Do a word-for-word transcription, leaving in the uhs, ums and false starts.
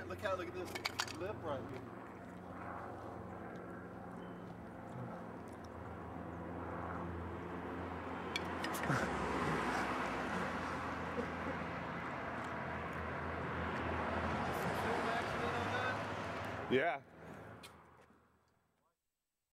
look how, look at this lip right here. Yeah.